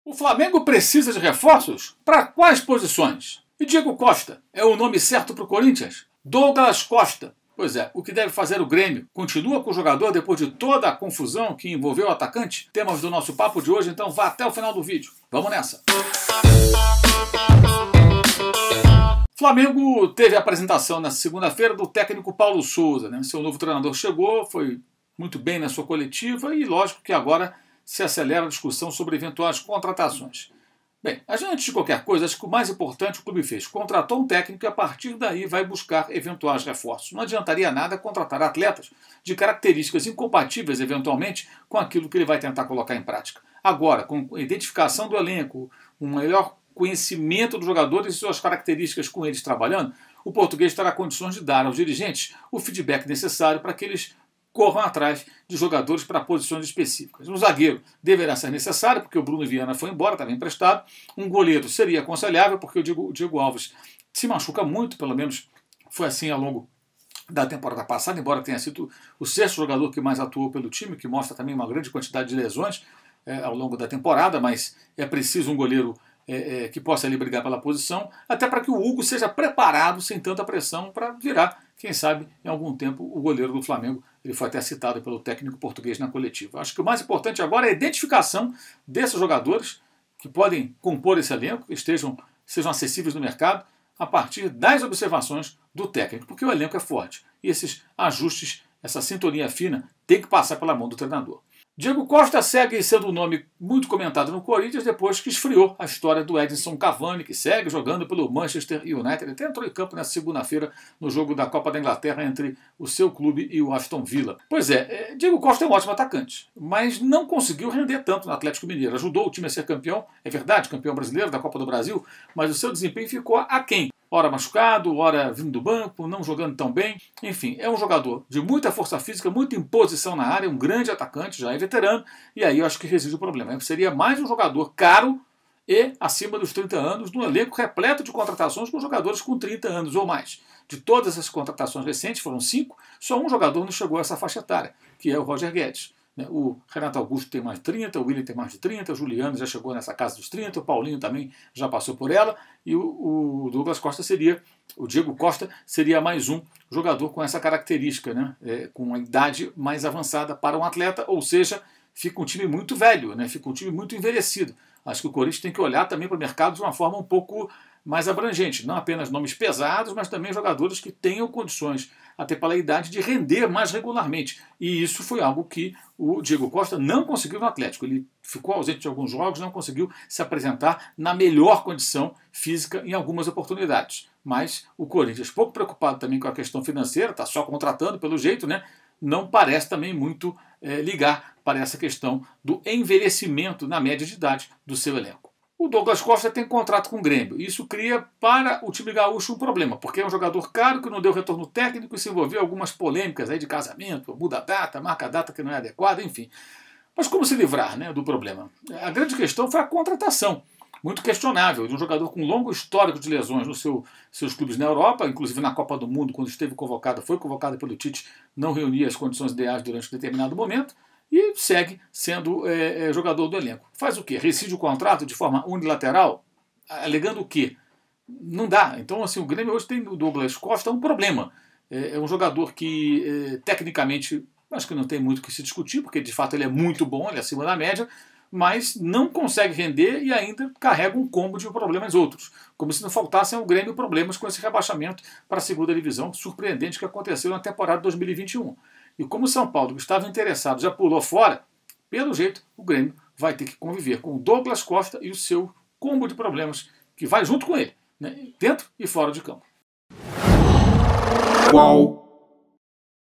O Flamengo precisa de reforços? Para quais posições? E Diego Costa é o nome certo para o Corinthians? Douglas Costa. Pois é, o que deve fazer o Grêmio? Continua com o jogador depois de toda a confusão que envolveu o atacante? Temas do nosso papo de hoje, então vá até o final do vídeo. Vamos nessa! Flamengo teve a apresentação na segunda-feira do técnico Paulo Souza. Seu novo treinador chegou, foi muito bem na sua coletiva e lógico que agora se acelera a discussão sobre eventuais contratações. Bem, antes de qualquer coisa, acho que o mais importante o clube fez. Contratou um técnico e a partir daí vai buscar eventuais reforços. Não adiantaria nada contratar atletas de características incompatíveis, eventualmente, com aquilo que ele vai tentar colocar em prática. Agora, com a identificação do elenco, um melhor conhecimento dos jogadores e suas características com eles trabalhando, o português terá condições de dar aos dirigentes o feedback necessário para que eles corram atrás de jogadores para posições específicas. Um zagueiro deverá ser necessário, porque o Bruno Viana foi embora, estava emprestado. Um goleiro seria aconselhável, porque o Diego Alves se machuca muito, pelo menos foi assim ao longo da temporada passada, embora tenha sido o sexto jogador que mais atuou pelo time, que mostra também uma grande quantidade de lesões ao longo da temporada, mas é preciso um goleiro que possa ali brigar pela posição, até para que o Hugo seja preparado sem tanta pressão para virar, quem sabe, em algum tempo, o goleiro do Flamengo. Ele foi até citado pelo técnico português na coletiva. Acho que o mais importante agora é a identificação desses jogadores que podem compor esse elenco, sejam acessíveis no mercado, a partir das observações do técnico, porque o elenco é forte. E esses ajustes, essa sintonia fina, tem que passar pela mão do treinador. Diego Costa segue sendo um nome muito comentado no Corinthians depois que esfriou a história do Edinson Cavani, que segue jogando pelo Manchester United. Ele até entrou em campo nessa segunda-feira no jogo da Copa da Inglaterra entre o seu clube e o Aston Villa. Pois é, Diego Costa é um ótimo atacante, mas não conseguiu render tanto no Atlético Mineiro. Ajudou o time a ser campeão, é verdade, campeão brasileiro da Copa do Brasil, mas o seu desempenho ficou aquém. Ora machucado, ora vindo do banco, não jogando tão bem. Enfim, é um jogador de muita força física, muita imposição na área, um grande atacante, já é veterano, e aí eu acho que reside o problema. Seria mais um jogador caro e acima dos 30 anos, num elenco repleto de contratações com jogadores com 30 anos ou mais. De todas essas contratações recentes, foram 5, só um jogador não chegou a essa faixa etária, que é o Roger Guedes. O Renato Augusto tem mais de 30, o Willian tem mais de 30, o Juliano já chegou nessa casa dos 30, o Paulinho também já passou por ela, e o Douglas Costa o Diego Costa seria mais um jogador com essa característica, com a idade mais avançada para um atleta, ou seja, fica um time muito velho, fica um time muito envelhecido. Acho que o Corinthians tem que olhar também para o mercado de uma forma um pouco mais abrangente, não apenas nomes pesados, mas também jogadores que tenham condições, até pela idade, de render mais regularmente. E isso foi algo que o Diego Costa não conseguiu no Atlético. Ele ficou ausente de alguns jogos, não conseguiu se apresentar na melhor condição física em algumas oportunidades. Mas o Corinthians, pouco preocupado também com a questão financeira, está só contratando pelo jeito, não parece também muito ligar para essa questão do envelhecimento na média de idade do seu elenco. O Douglas Costa tem contrato com o Grêmio. Isso cria para o time gaúcho um problema, porque é um jogador caro que não deu retorno técnico e se envolveu em algumas polêmicas aí de casamento, muda a data, marca a data que não é adequada, enfim. Mas como se livrar do problema? A grande questão foi a contratação, muito questionável, de um jogador com longo histórico de lesões nos seus clubes na Europa, inclusive na Copa do Mundo, quando esteve convocado, foi convocado pelo Tite, não reunia as condições ideais durante um determinado momento, e segue sendo jogador do elenco. Faz o quê? Rescinde o contrato de forma unilateral? Alegando o quê? Não dá. Então, assim, o Grêmio hoje tem o Douglas Costa um problema. É um jogador que, tecnicamente, acho que não tem muito o que se discutir, porque, de fato, ele é muito bom, ele é acima da média, mas não consegue render e ainda carrega um combo de problemas outros. Como se não faltassem ao Grêmio problemas com esse rebaixamento para a segunda divisão surpreendente que aconteceu na temporada 2021. E como o São Paulo estava interessado, já pulou fora, pelo jeito o Grêmio vai ter que conviver com o Douglas Costa e o seu combo de problemas que vai junto com ele, dentro e fora de campo. Qual